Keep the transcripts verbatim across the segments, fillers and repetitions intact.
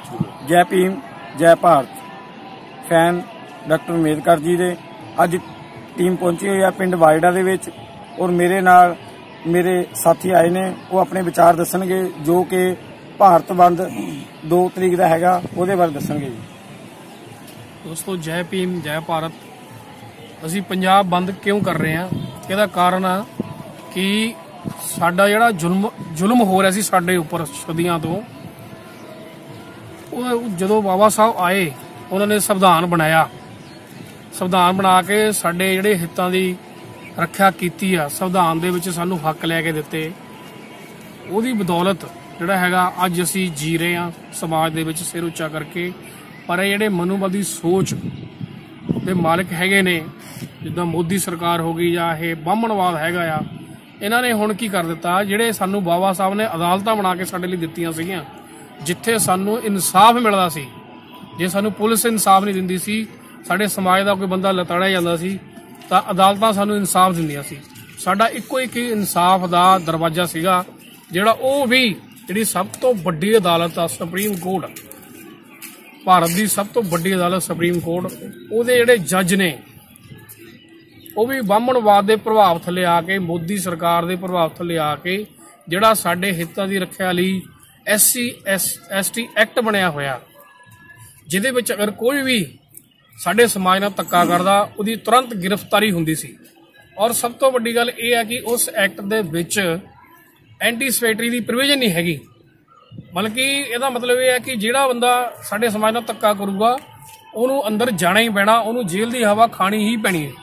जय भीम जय Bharat. Fan doctor Ambedkar ji दे अज टीम पहुंची हुई है पिंड वाइडा दे विच और मेरे नाल मेरे साथी आए ने वो अपने विचार दसणगे जो कि भारत बंद दो तरीक का हैगा उहदे बारे दसणगे जी। दोस्तों जय भीम जय भारत। असी पंजाब बंद क्यों कर रहे हैं, इसदा कारण आ कि साडा जिहड़ा जुल्म जुल्म हो रहा सी साडे उपर सदियां तो जदों बाबा साहब आए उन्होंने संविधान बनाया, संविधान बना के साडे जिहड़े हितां दी रखिया कीती आ, संविधान दे विच सानूं हक लैके दित्ते, उहदी बदौलत जिहड़ा हैगा अज असीं जी रहे हां समाज दे विच सिर उच्चा करके। पर ये जिहड़े मनुवादी सोच दे मालिक हैगे ने जिद्दां मोदी सरकार हो गई जां इह बाहमणवाद हैगा आ, इन्हां ने हुण की कर दित्ता, जिहड़े सानूं बाबा साहब ने अदालतां बना के साडे लई दित्तियां सीगीआं जिथे सानूं इंसाफ मिलदा सी। जे सानूं पुलिस इंसाफ नहीं दिंदी सी, साडे समाज दा कोई बंदा लताड़िया जांदा सी तां अदालतां सानूं इंसाफ दिंदियां सी। साडा इक्को इक इंसाफ दा दरवाजा सीगा जिहड़ा ओह भी जिहड़ी सब तो वड्डी अदालत आ सुप्रीम कोर्ट, भारत की सब तो वड्डी अदालत सुप्रीम कोर्ट, उहदे जिहड़े जज ने वह भी बाहमणवाद के प्रभाव थले आके मोदी सरकार के प्रभाव थले आके जिहड़ा साडे हितां दी रखिया लई S C S S T act बनया होया, जिहदे विच अगर कोई भी साडे समाज नाल धक्का करदा उहदी तुरंत गिरफ्तारी हुंदी सी। और सब तो वड्डी गल इह है कि उस एक्ट दे विच एंटीसिपेटरी दी प्रोविजन नहीं हैगी, बल्कि इहदा मतलब यह है कि जिहड़ा बंदा साडे समाज नाल धक्का करूगा उहनूं अंदर जाना ही पैना, उहनूं जेल दी हवा खानी ही पैनी है।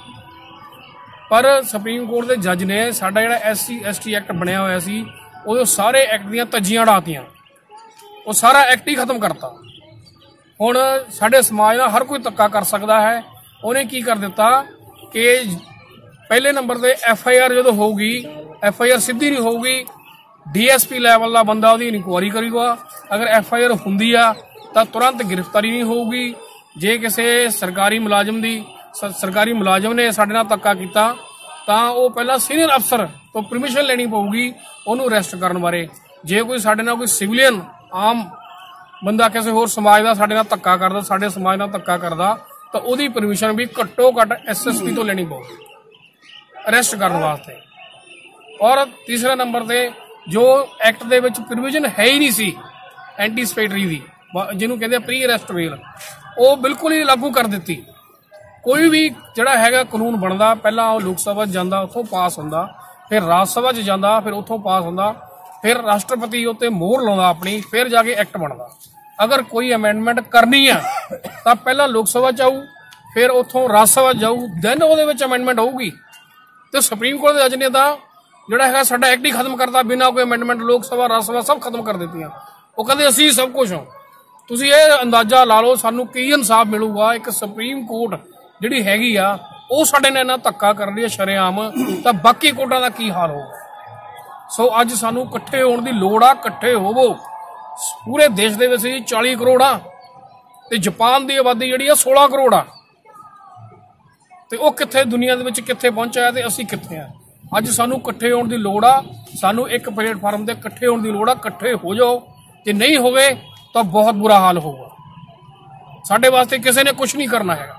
पर सुप्रीम कोर्ट के जज ने साडा जिहड़ा S C S T act बनया होया सी उहदे सारे एक्ट दीयां तज्जियां उड़ातियां, वो सारा एक्ट ही खत्म करता। हुण साडे समाज नाल हर कोई धक्का कर सकता है। उन्हें की कर दिता कि पहले नंबर ते एफ आई आर जो होगी, एफ आई आर सीधी नहीं होगी, डी एस पी लैवल का बंदा उसकी इनकुआरी करेगा। अगर एफ आई आर होंदी आ तां तुरंत गिरफ्तारी नहीं होगी। जे किसी सरकारी मुलाजम की सरकारी मुलाजम ने साडे नाल धक्का कीता तां वो पहला सीनियर अफसर तो परमिशन लेनी पऊगी उहनूं अरैसट करन बारे। जे कोई साडे नाल कोई सिविलियन आम बंदा किसी होर समाज का साडे नाल धक्का करदा, साडे समाज नाल धक्का करदा तां उहदी परमिशन भी घट्टो घट्ट एस एस पी तो लेनी पऊगी अरैसट करन वास्ते। और तीसरे नंबर ते जो एक्ट दे विच प्रोविजन है ही नहीं सी एंटीसिपेटरी दी, जिन्हों कहते प्री अरैसट बेल, वो बिल्कुल ही लागू कर दित्ती। कोई भी जिहड़ा हैगा कानून बनदा पहला लोक सभा जांदा, उत्थों पास हुंदा, फिर राज सभा च जांदा, फिर उत्थों पास हुंदा, फिर राष्ट्रपति उत्ते मोहर लाउंदा अपनी, फिर जाके एक्ट बनदा। अगर कोई अमेंडमेंट करनी है तां पहला लोक सभा च आऊ, फिर उत्थों राज सभा जाऊ, दैन उहदे विच अमेंडमेंट होऊगी। ते सुप्रीम कोर्ट दे जज ने तां जिहड़ा हैगा साडा एक्ट ही खत्म करता बिना कोई अमेंडमेंट, लोक सभा राज सभा सब खत्म कर दित्तियां। वो कहंदे असीं सब कुछ हां। तुसीं इह अंदाजा ला लो सानूं की इंसाफ मिलूगा। एक सुप्रीम कोर्ट जिहड़ी हैगी आ ਉਹ ਸਾਡੇ ਨਾਲ ਇੰਨਾ ਧੱਕਾ ਕਰ ਰਹੀ ਹੈ ਸ਼ਰੇਆਮ, ਤਾਂ ਬਾਕੀ ਕੋਰਟਾਂ ਦਾ ਕੀ ਹਾਲ ਹੋਊਗਾ। ਸੋ ਅੱਜ ਸਾਨੂੰ ਇਕੱਠੇ ਹੋਣ ਦੀ ਲੋੜ ਆ, ਇਕੱਠੇ ਹੋਵੋ। ਪੂਰੇ ਦੇਸ਼ ਦੇ ਵਿੱਚ ਚਾਲੀ ਕਰੋੜ ਆ ਤੇ ਜਾਪਾਨ ਦੀ ਆਬਾਦੀ ਜਿਹੜੀ ਆ सोलह ਕਰੋੜ ਆ, ਤੇ ਉਹ ਕਿੱਥੇ ਦੁਨੀਆ ਦੇ ਵਿੱਚ ਕਿੱਥੇ ਪਹੁੰਚਿਆ ਤੇ ਅਸੀਂ ਕਿੱਥੇ ਆ। ਅੱਜ ਸਾਨੂੰ ਇਕੱਠੇ ਹੋਣ ਦੀ ਲੋੜ ਆ, ਸਾਨੂੰ ਇੱਕ ਪਲੇਟਫਾਰਮ ਤੇ ਇਕੱਠੇ ਹੋਣ ਦੀ ਲੋੜ ਆ। ਇਕੱਠੇ ਹੋ ਜਾਓ, ਜੇ ਨਹੀਂ ਹੋਵੇ ਤਾਂ ਬਹੁਤ ਬੁਰਾ ਹਾਲ ਹੋਊਗਾ। ਸਾਡੇ ਵਾਸਤੇ ਕਿਸੇ ਨੇ ਕੁਝ ਨਹੀਂ ਕਰਨਾ ਹੈਗਾ।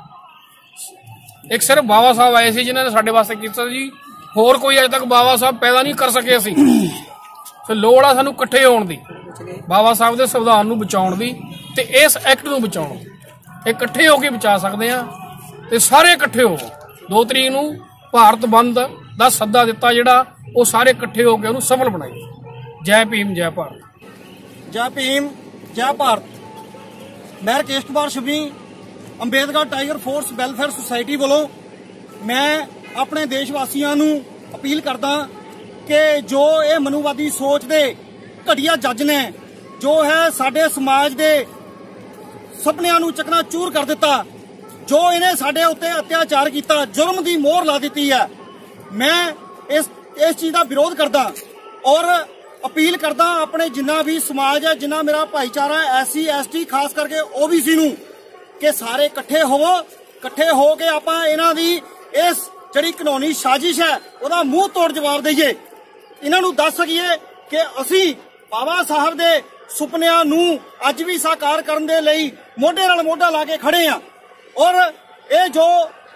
एक सिर्फ बाबा साहब आए थे जिन्होंने साडे वास्ते कीता जी, होर कोई अजे तक बाबा साहब पैदा नहीं कर सके। असीं फिर लोड़ आ सानूं इकट्ठे होण दी, बाबा साहब दे संविधान नूं बचाउण दी ते इस एक्ट नूं बचाउण दी। इकट्ठे होके बचा सकदे आ ते सारे इकट्ठे हो। दो तरीक नूं भारत बंद दा सद्दा दित्ता जिहड़ा, वो सारे इकट्ठे होके उहनूं सफल बनाई। जय भीम जय भारत। जय भीम जय भारत। मैं Rakesh Kumar Shabi Ambedkar tiger force welfare society वालों मैं अपने देशवासियों नूं अपील करदा कि जो ये मनुवादी सोच दे घटिया जज ने जो है साडे समाज दे सपनियां नूं चकनाचूर कर दिता, जो इन्हें साडे उत्ते अत्याचार किया, जुर्म की मोहर ला दी है। मैं इस इस चीज़ का विरोध करदा और अपील करदा अपने जिन्ना भी समाज है, जिन्ना मेरा भाईचारा एस सी एस टी खास करके ओ बी सी नूं कि सारे इकट्ठे होवो, इकट्ठे हो के आपां इन्हां दी इस जिहड़ी कानूनी साजिश है उहदा मूंह तोड़ जवाब दईए। इन्हां नूं दस सकीए कि असीं बाबा साहब दे ਸੁਪਨਿਆਂ ਨੂੰ ਅੱਜ ਵੀ ਸਾਕਾਰ ਕਰਨ ਦੇ ਲਈ ਮੋਢੇ ਨਾਲ ਮੋਢਾ ਲਾ ਕੇ ਖੜੇ ਆ। ਔਰ ਇਹ ਜੋ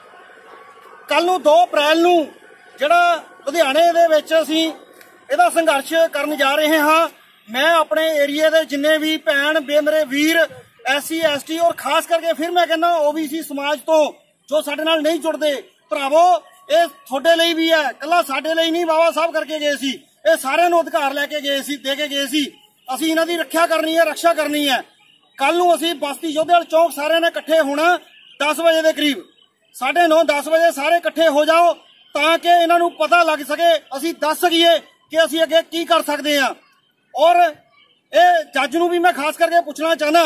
ਕੱਲ ਨੂੰ ਦੋ ਅਪ੍ਰੈਲ ਨੂੰ ਜਿਹੜਾ ਲੁਧਿਆਣੇ ਦੇ ਵਿੱਚ ਅਸੀਂ ਇਹਦਾ ਸੰਘਰਸ਼ ਕਰਨ ਜਾ ਰਹੇ ਹਾਂ, ਮੈਂ ਆਪਣੇ ਏਰੀਏ ਦੇ ਜਿੰਨੇ ਵੀ ਭੈਣ ਬੇ ਮੇਰੇ ਵੀਰ ਐਸ ਸੀ ਐਸ ਟੀ ਔਰ ਖਾਸ ਕਰਕੇ ਫਿਰ ਮੈਂ ਕਹਿੰਦਾ ਓ ਬੀ ਸੀ ਸਮਾਜ ਤੋਂ ਜੋ ਸਾਡੇ ਨਾਲ ਨਹੀਂ ਜੁੜਦੇ ਭਰਾਵੋ, ਇਹ ਤੁਹਾਡੇ ਲਈ ਵੀ ਹੈ, ਕੱਲਾ ਸਾਡੇ ਲਈ ਨਹੀਂ। ਬਾਬਾ ਸਾਹਿਬ ਕਰਕੇ ਗਏ ਸੀ, ਇਹ ਸਾਰਿਆਂ ਨੂੰ ਅਧਿਕਾਰ ਲੈ ਕੇ ਗਏ ਸੀ, ਦੇ ਕੇ ਗਏ ਸੀ। ਅਸੀਂ ਇਹਨਾਂ ਦੀ ਰੱਖਿਆ ਕਰਨੀ ਹੈ, ਰਕਸ਼ਾ ਕਰਨੀ ਹੈ। ਕੱਲ ਨੂੰ ਅਸੀਂ ਬਸਤੀ ਯੋਧੇਵਾਲ ਚੌਂਕ ਸਾਰਿਆਂ ਨੇ ਇਕੱਠੇ ਹੋਣਾ ਦਸ ਵਜੇ ਦੇ ਕਰੀਬ, ਸਾਢੇ ਨੌ ਦਸ ਵਜੇ ਸਾਰੇ ਇਕੱਠੇ ਹੋ ਜਾਓ ਤਾਂ ਕਿ ਇਹਨਾਂ ਨੂੰ ਪਤਾ ਲੱਗ ਸਕੇ, ਅਸੀਂ ਦੱਸ ਸਕੀਏ ਕਿ ਅਸੀਂ ਅੱਗੇ ਕੀ ਕਰ ਸਕਦੇ ਹਾਂ। ਔਰ ਇਹ ਜੱਜ ਨੂੰ ਵੀ ਮੈਂ ਖਾਸ ਕਰਕੇ ਪੁੱਛਣਾ ਚਾਹਨਾ,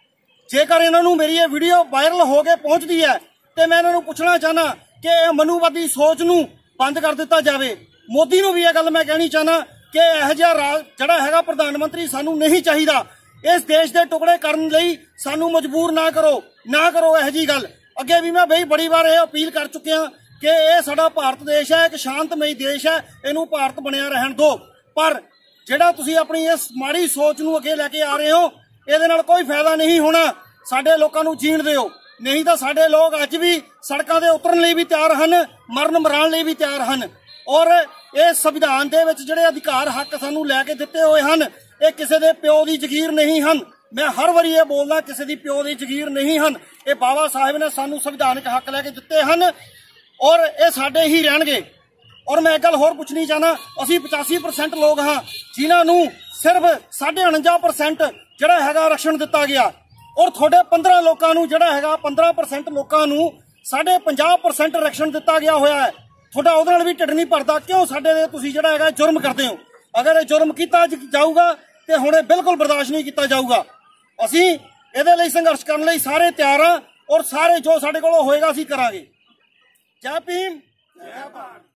ਜੇਕਰ ਇਹਨਾਂ ਨੂੰ ਮੇਰੀ ਇਹ ਵੀਡੀਓ ਵਾਇਰਲ ਹੋ ਕੇ ਪਹੁੰਚਦੀ ਹੈ ਤੇ ਮੈਂ ਇਹਨਾਂ ਨੂੰ ਪੁੱਛਣਾ ਚਾਹਨਾ ਕਿ ਇਹ ਮਨੂਵਾਦੀ ਸੋਚ ਨੂੰ ਬੰਦ ਕਰ ਦਿੱਤਾ ਜਾਵੇ। ਮੋਦੀ ਨੂੰ ਵੀ ਇਹ ਗੱਲ ਮੈਂ ਕਹਿਣੀ ਚਾਹਨਾ ਕਿ ਇਹੋ ਜਿਹਾ ਰਾਜ ਜਿਹੜਾ ਹੈਗਾ ਪ੍ਰਧਾਨ ਮੰਤਰੀ ਸਾਨੂੰ ਨਹੀਂ ਚਾਹੀਦਾ। ਇਸ ਦੇਸ਼ ਦੇ ਟੁਕੜੇ ਕਰਨ ਲਈ ਸਾਨੂੰ ਮਜਬੂਰ ਨਾ ਕਰੋ, ਨਾ ਕਰੋ ਇਹੋ ਜਿਹੀ ਗੱਲ। ਅੱਗੇ ਵੀ ਮੈਂ ਬਈ ਬੜੀ ਵਾਰ ਇਹ ਅਪੀਲ ਕਰ ਚੁੱਕਿਆ ਕਿ ਇਹ ਸਾਡਾ ਭਾਰਤ ਦੇਸ਼ ਹੈ, ਇੱਕ ਸ਼ਾਂਤਮਈ ਦੇਸ਼ ਹੈ, ਇਹਨੂੰ ਭਾਰਤ ਬਣਿਆ ਰਹਿਣ ਦਿਓ। ਪਰ ਜਿਹੜਾ ਤੁਸੀਂ ਆਪਣੀ ਇਸ ਮਾੜੀ ਸੋਚ ਨੂੰ ਅੱਗੇ ਲੈ ਕੇ ਆ ਰਹੇ ਹੋ, ਇਹਦੇ ਨਾਲ ਕੋਈ ਫਾਇਦਾ ਨਹੀਂ ਹੋਣਾ। ਸਾਡੇ ਲੋਕਾਂ ਨੂੰ ਜੀਣ ਦਿਓ, ਨਹੀਂ ਤਾਂ ਸਾਡੇ ਲੋਕ ਅੱਜ ਵੀ ਸੜਕਾਂ ਤੇ ਉਤਰਨ ਲਈ ਵੀ ਤਿਆਰ ਹਨ, ਮਰਨ ਮਰਾਉਣ ਲਈ ਵੀ ਤਿਆਰ ਹਨ। ਔਰ ਇਹ ਸੰਵਿਧਾਨ ਦੇ ਵਿੱਚ ਜਿਹੜੇ ਅਧਿਕਾਰ ਹੱਕ ਸਾਨੂੰ ਲੈ ਕੇ ਦਿੱਤੇ ਹੋਏ ਹਨ, ਇਹ ਕਿਸੇ ਦੇ ਪਿਓ ਦੀ ਜ਼ਗੀਰ ਨਹੀਂ ਹਨ। ਮੈਂ ਹਰ ਵਾਰੀ ਇਹ ਬੋਲਦਾ, ਕਿਸੇ ਦੀ ਪਿਓ ਦੀ ਜ਼ਗੀਰ ਨਹੀਂ ਹਨ। ਇਹ ਬਾਬਾ ਸਾਹਿਬ ਨੇ ਸਾਨੂੰ ਸੰਵਿਧਾਨਕ ਹੱਕ ਲੈ ਕੇ ਦਿੱਤੇ ਹਨ ਔਰ ਇਹ ਸਾਡੇ ਹੀ ਰਹਿਣਗੇ। ਔਰ ਮੈਂ ਇੱਕ ਗੱਲ ਹੋਰ ਪੁੱਛਣੀ ਚਾਹਨਾ, ਅਸੀਂ ਪਚਾਸੀ ਪਰਸੈਂਟ ਲੋਕ ਹਾਂ ਜਿਨ੍ਹਾਂ ਨੂੰ ਸਿਰਫ ਸਾਢੇ ਉਣੰਜਾ ਪਰਸੈਂਟ ਜਿਹੜਾ ਹੈਗਾ ਆਰਕਸ਼ਣ ਦਿੱਤਾ ਗਿਆ, ਔਰ ਤੁਹਾਡੇ ਪੰਦਰਾਂ ਲੋਕਾਂ ਨੂੰ ਜਿਹੜਾ ਹੈਗਾ ਪੰਦਰਾਂ ਪਰਸੈਂਟ ਲੋਕਾਂ ਨੂੰ ਸਾਢੇ ਪੰਜਾਹ ਪਰਸੈਂਟ ਆਰਕਸ਼ਣ ਦਿੱਤਾ ਗਿਆ ਹੋਇਆ ਹੈ। ਤੁਹਾਡਾ ਉਹਦੇ ਨਾਲ ਵੀ ਢਿੱਡ ਨਹੀਂ ਭਰਦਾ, ਕਿਉਂ ਸਾਡੇ ਦੇ ਤੁਸੀਂ ਜਿਹੜਾ ਹੈਗਾ ਜੁਰਮ ਕਰਦੇ ਹੋ। ਅਗਰ ਇਹ ਜੁਰਮ ਕੀਤਾ ਜਾਊਗਾ ਤੇ ਹੁਣ ਇਹ ਬਿਲਕੁਲ ਬਰਦਾਸ਼ਤ ਨਹੀਂ ਕੀਤਾ ਜਾਊਗਾ। ਅਸੀਂ ਇਹਦੇ ਲਈ ਸੰਘਰਸ਼ ਕਰਨ ਲਈ ਸਾਰੇ ਤਿਆਰ ਹਾਂ ਔਰ ਸਾਰੇ ਜੋ ਸਾਡੇ ਕੋਲੋਂ ਹੋਏਗਾ ਅਸੀਂ ਕਰਾਂਗੇ। ਜੈ ਭੀਮ, ਜੈ ਭਾਰਤ।